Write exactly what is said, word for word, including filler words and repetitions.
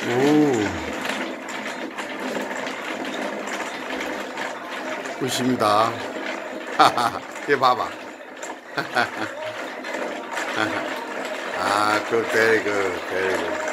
오, 굿입니다. 얘 봐봐. 아, 그, very good, very good.